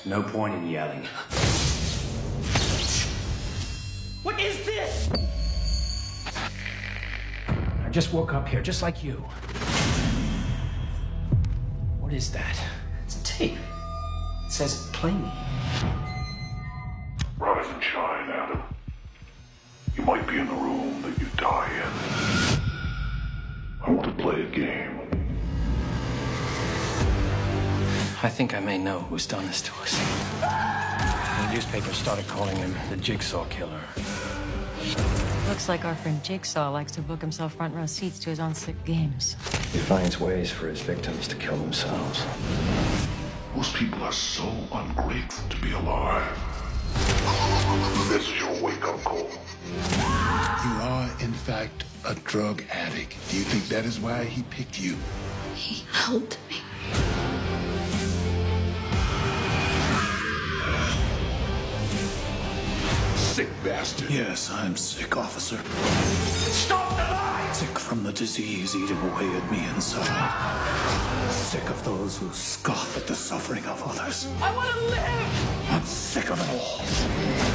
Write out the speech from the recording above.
No point in yelling. What is this? I just woke up here, just like you. What is that? It's a tape. It says, play me. Rise and shine, Adam. You might be in the room that you die in. I want to play a game. I think I may know who's done this to us. The newspaper started calling him the Jigsaw Killer. Looks like our friend Jigsaw likes to book himself front row seats to his own sick games. He finds ways for his victims to kill themselves. Most people are so ungrateful to be alive. This is your wake-up call. You are, in fact, a drug addict. Do you think that is why he picked you? He helped me. Sick bastard. Yes, I'm sick, officer. Stop the lie! Sick from the disease eating away at me inside. Sick of those who scoff at the suffering of others. I want to live! I'm sick of it all.